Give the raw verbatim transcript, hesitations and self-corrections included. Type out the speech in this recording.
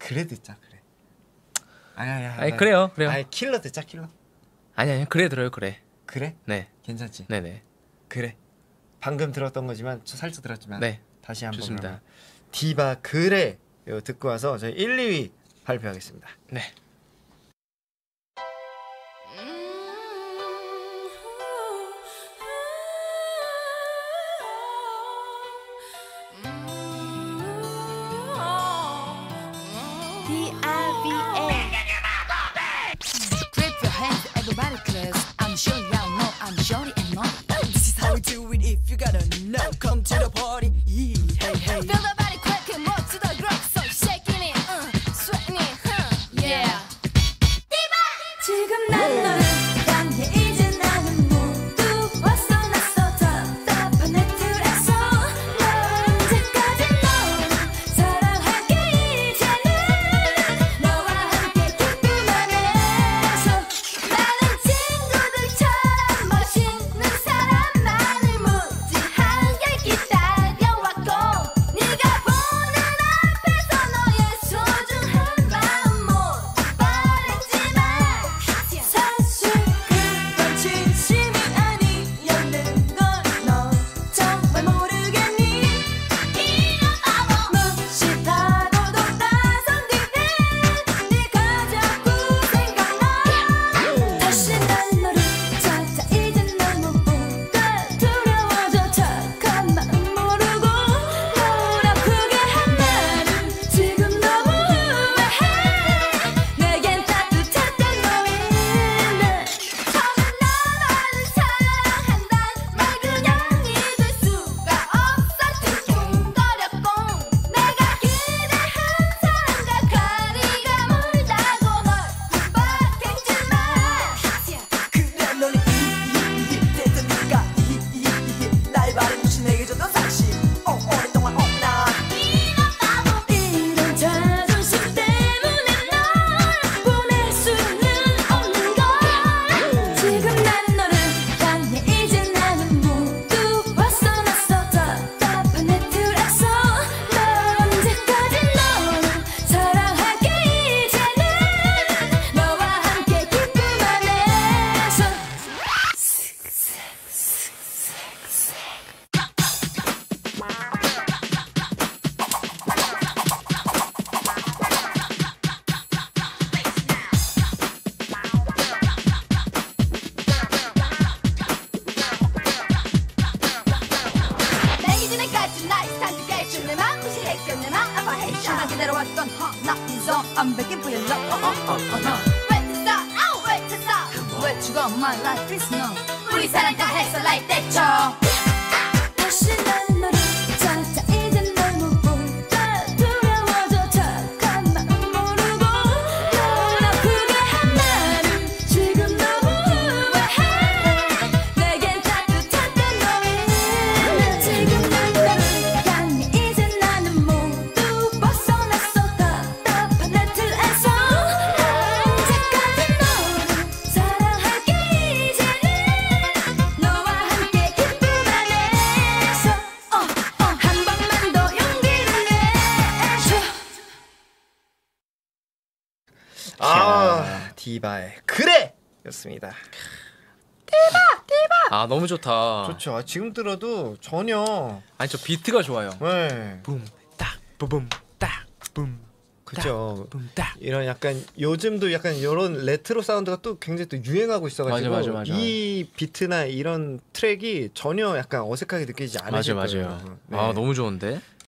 그래 듣자 그래. 아니 아니 아니 그래요 그래요. 아니 킬러 듣자 킬러. 아니 아니 그래 들어요 그래. 그래? 네. 괜찮지? 네네. 그래. 방금 들었던 거지만 살짝 들었지만 네. 다시 한번 좋습니다. 디바 그래 이거 듣고 와서 저희 일, 이 위 발표하겠습니다. 네. Grip your hands, everybody class. I'm sure y'all know I'm shorty and naughty. This is how we do it if you gotta know. Come to the party, yeah, hey, hey. Feel the body cracking, more to the groove. So shaking it, uh, sweating it, huh, yeah. 지금 난 너를 향해 이제 나는 모두 벗어났어. 답답한 내 틀에서 넌 언제까지 너를 사랑할게. 이제는 너와 함께 기쁨 안에서 나는 친구들처럼 멋있는 사람만을 무지하게 기다려왔고 네가 보는 앞에서 너의 소중한 마음 모두 버렸지만 사실 그건 진심이 아니었는 걸 너 정말 모르겠니? 이런 바보 무시하고도 나선 뒤에 네가 자꾸 생각나. 다시 난 너를 찾아 이젠 널 못 보다 두려워져. 착한 마음 모르고 널 아프게 한 나를 지금 너무 후회해. 내겐 따뜻했던 너인데 처음엔 나만을 사랑한단 말 그냥 잊을 수가 없어. 퉁퉁거렸고 내가 기대한 사람과 거리가 멀다고 널 핍박했지만 그래 너는 이이이이대더니까 이이이이 나의 말을 무시내게 줬던 사실 어 오랫동안 없나. 이런 바보 이런 자존심 때문에 널 보낼 수는 없는 걸. 지금 난 너를 향해 이제 나는 모두 벗어났어. 답답한 내 틀에서 넌 언제까지 너를 사랑할게. 이제는 너와 함께 기쁨 안에서 내기 전에까지 나의 스타일을 내 맘 무시했겨. 내 맘 아파했어. 난 기다려왔던 허나 인성 완벽히 보였어. 왜 됐어? 아우 왜 됐어? 왜 죽어? My life is no. 우리 사랑 다 했어 like that. 다시 난 너를 찾아 이젠 널 못 보다 두려워져. 착한 마음 모르고 널 아프게 한 나를 지금 너무 후회해. 내겐 따뜻했던 너인데 지금 난 너를 향해 이제 나는 모두 벗어났어. 답답한 내 틀에서 넌 언제까지 너를 사랑할게. 이제는 너와 함께 기쁨 안에서 어, 어, 한 번만 더 용기를 내줘. 아 디바의 그래 였습니다. 아 너무 좋다. 좋죠. 아, 지금 들어도 전혀 아니 저 비트가 좋아요. 네 붐딱 부붐 딱붐 그죠. 붐딱. 이런 약간 요즘도 약간 이런 레트로 사운드가 또 굉장히 또 유행하고 있어가지고 맞아, 맞아, 맞아. 이 비트나 이런 트랙이 전혀 약간 어색하게 느껴지지 않으실 맞아요 거예요. 맞아요. 네. 아 너무 좋은데.